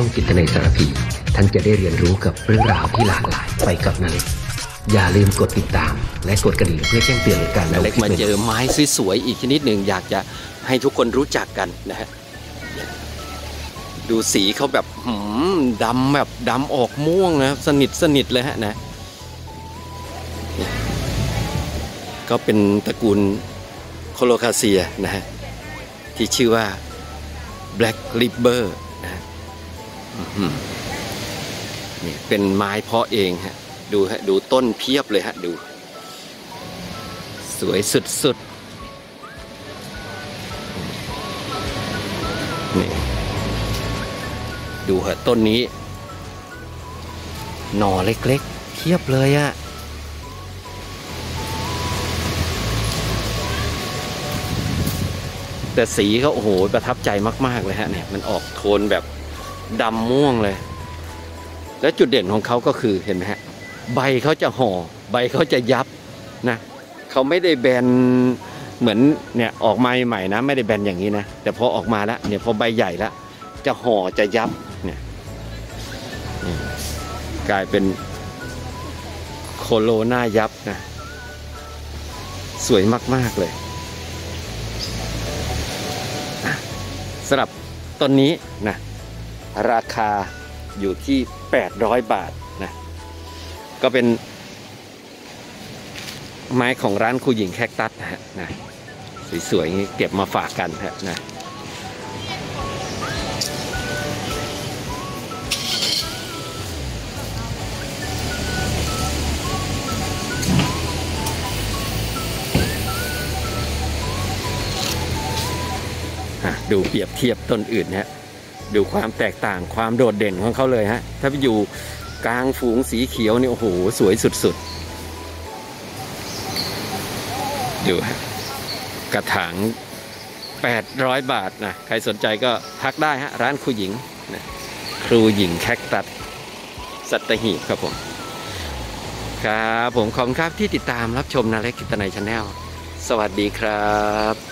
องจิตนัยสารพีท่านจะได้เรียนรู้กับเรื่องราวที่หลากหลายไปกับนาเล็กอย่าลืมกดติดตามและกดกระดิ่งเพื่อแจ้งเตือนการนาเล็กมาเจอไม้สวยๆอีกชนิดหนึ่งอยากจะให้ทุกคนรู้จักกันนะฮะดูสีเขาแบบดำแบบดำออกม่วงนะสนิทเลยฮะนะก็เป็นตระกูลโคโลคาเซียนะฮะที่ชื่อว่า Black Ripper นะนี่เป็นไม้เพาะเองฮะดูฮะดูต้นเพียบเลยฮะดูสวยสุดๆนี่ดูฮะต้นนี้หน่อเล็กๆเทียบเลยอะแต่สีเขาโอ้โหประทับใจมากๆเลยฮะเนี่ยมันออกโทนแบบดำม่วงเลยและจุดเด่นของเขาก็คือเห็นไหมฮะใบเขาจะห่อใบเขาจะยับนะเขาไม่ได้แบนเหมือนเนี่ยออกมาใหม่นะไม่ได้แบนอย่างนี้นะแต่พอออกมาแล้วเนี่ยพอใบใหญ่แล้วจะห่อจะยับเนี่ยกลายเป็นโคโลนายับนะสวยมากๆเลยสำหรับต้นนี้นะราคาอยู่ที่800 บาทนะก็เป็นไม้ของร้านครูหญิงแคคตัสนะฮะนะสวยๆนี้เก็บมาฝากกันฮะนะดูเปรียบเทียบต้นอื่นฮะดูความแตกต่างความโดดเด่นของเขาเลยฮะถ้าไปอยู่กลางฝูงสีเขียวนี่โอ้โหสวยสุดๆดูฮะกระถาง800 บาทนะใครสนใจก็ทักได้ฮะร้านครูหญิงนะครูหญิงแคคตัสสัตหีบครับผมครับผมขอบคุณครับที่ติดตามรับชมนาเล็กกิตนัยชาแนลสวัสดีครับ